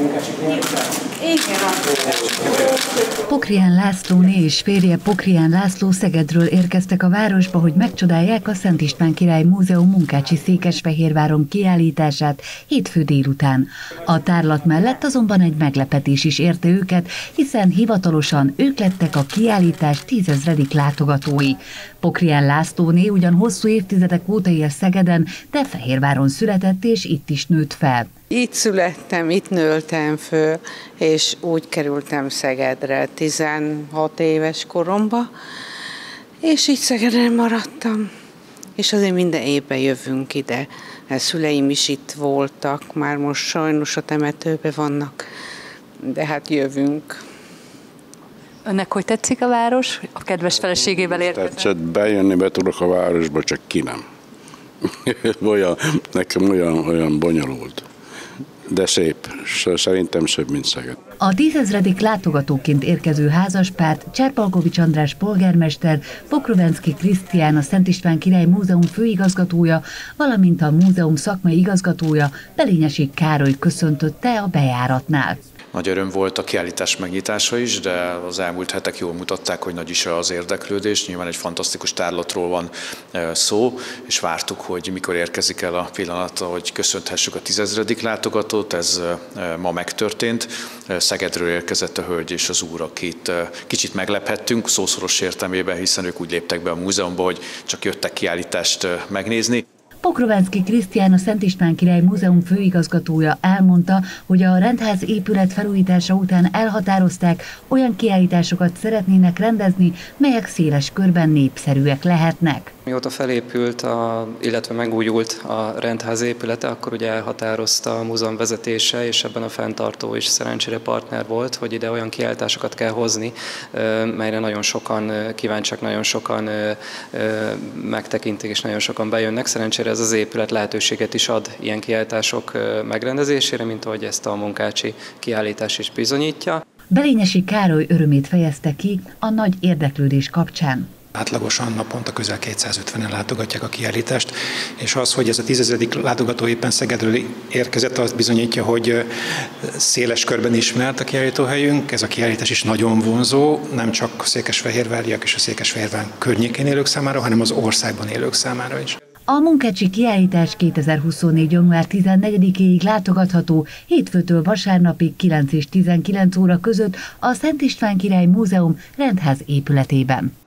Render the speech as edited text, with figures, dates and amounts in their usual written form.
Pokrián Lászlóné és férje Pokrián László Szegedről érkeztek a városba, hogy megcsodálják a Szent István Király Múzeum Munkácsi Székesfehérváron kiállítását hétfő délután. A tárlat mellett azonban egy meglepetés is érte őket, hiszen hivatalosan ők lettek a kiállítás 10 000. látogatói. Pokrián Lászlóné ugyan hosszú évtizedek óta él Szegeden, de Fehérváron született és itt is nőtt fel. Itt születtem, itt nőltem föl, és úgy kerültem Szegedre 16 éves koromba, és így Szegeden maradtam. És azért minden évben jövünk ide. A szüleim is itt voltak, már most sajnos a temetőben vannak, de hát jövünk. Önnek hogy tetszik a város? A kedves feleségével érkezett? Tetszett, bejönni be tudok a városba, csak ki nem. Nekem olyan bonyolult. De szép, szerintem szép, mint Szeged. A 10 000. látogatóként érkező házaspárt Cserpalkovics András polgármester, Pokrovenszky Krisztián, a Szent István Király Múzeum főigazgatója, valamint a múzeum szakmai igazgatója, Belényesi Károly köszöntötte a bejáratnál. Nagy öröm volt a kiállítás megnyitása is, de az elmúlt hetek jól mutatták, hogy nagy is az érdeklődés. Nyilván egy fantasztikus tárlatról van szó, és vártuk, hogy mikor érkezik el a pillanata, hogy köszönthessük a 10 000. látogatót. Ez ma megtörtént. Szegedről érkezett a hölgy és az úr, akit kicsit meglephettünk, szószoros értelmében, hiszen ők úgy léptek be a múzeumba, hogy csak jöttek kiállítást megnézni. Pokrovenszky Krisztián, a Szent István Király Múzeum főigazgatója elmondta, hogy a rendház épület felújítása után elhatározták, olyan kiállításokat szeretnének rendezni, melyek széles körben népszerűek lehetnek. Mióta felépült, illetve megújult a rendház épülete, akkor ugye elhatározta a múzeum vezetése, és ebben a fenntartó is szerencsére partner volt, hogy ide olyan kiállításokat kell hozni, melyre nagyon sokan kíváncsiak, nagyon sokan megtekintik, és nagyon sokan bejönnek. Szerencsére ez az épület lehetőséget is ad ilyen kiállítások megrendezésére, mint ahogy ezt a munkácsi kiállítás is bizonyítja. Belényesi Károly örömét fejezte ki a nagy érdeklődés kapcsán. Átlagosan naponta közel 250-en látogatják a kiállítást, és az, hogy ez a 10 000. látogató éppen Szegedről érkezett, azt bizonyítja, hogy széles körben ismert a kiállítóhelyünk. Ez a kiállítás is nagyon vonzó, nem csak a székesfehérváriak és a Székesfehérvár környékén élők számára, hanem az országban élők számára is. A munkácsi kiállítás 2024. január 14-éig látogatható, hétfőtől vasárnapig 9 és 19 óra között a Szent István Király Múzeum rendház épületében.